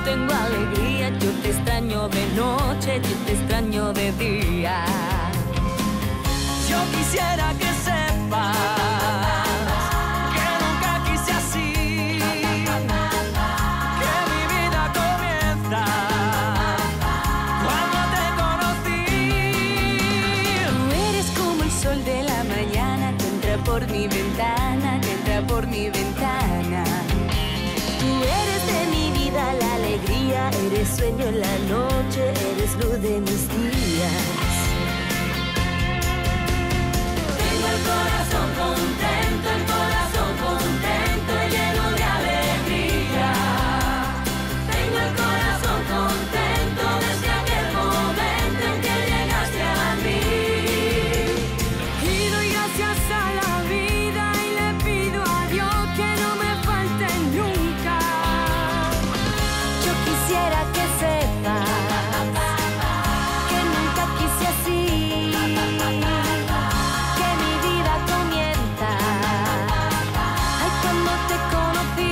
tengo alegría. Yo te extraño de noche, yo te extraño de día. Yo quisiera que sepas que nunca quise así, que mi vida comienza cuando te conocí. Tú eres como el sol de la mañana que entra por mi ventana, que entra por mi ventana. Tú eres de mi vida la alegría, eres sueño en la noche, eres luz de mis días. Tengo el corazón contento, lleno de alegría. Tengo el corazón contento desde aquel momento en que llegaste a mí. Y doy gracias a la vida y le pido a Dios que no me falte nunca. Yo quisiera que sepas que nunca quise así, que mi vida comienza ay cuando te conocí.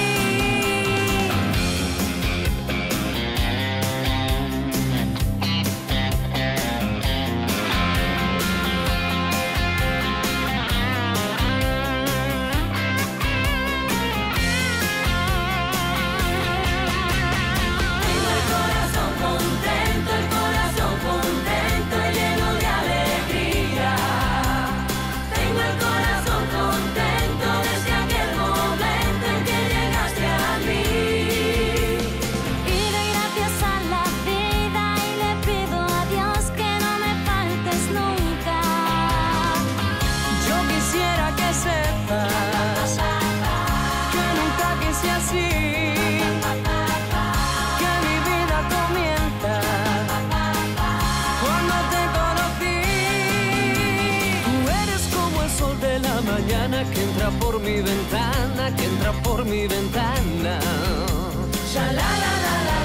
Tengo el corazón contento, lleno de alegría. Tengo el corazón contento desde aquel momento en que llegaste a mí. Y doy gracias a la vida y le pido a Dios que no me faltes nunca. Yo quisiera que sepas que nunca quise así, que mi vida comienza cuando te conocí. Tú eres como el sol de la mañana que entra por mi ventana, que entra por mi ventana. Sha la la la la.